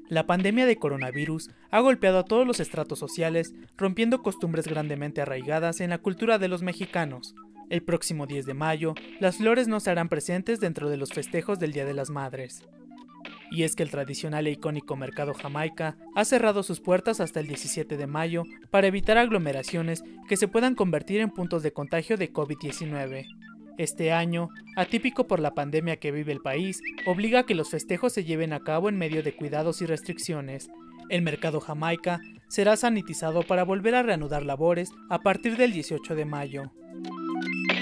La pandemia de coronavirus ha golpeado a todos los estratos sociales, rompiendo costumbres grandemente arraigadas en la cultura de los mexicanos. El próximo 10 de mayo, las flores no se harán presentes dentro de los festejos del Día de las Madres. Y es que el tradicional e icónico Mercado Jamaica ha cerrado sus puertas hasta el 17 de mayo para evitar aglomeraciones que se puedan convertir en puntos de contagio de COVID-19. Este año, atípico por la pandemia que vive el país, obliga a que los festejos se lleven a cabo en medio de cuidados y restricciones. El Mercado Jamaica será sanitizado para volver a reanudar labores a partir del 18 de mayo.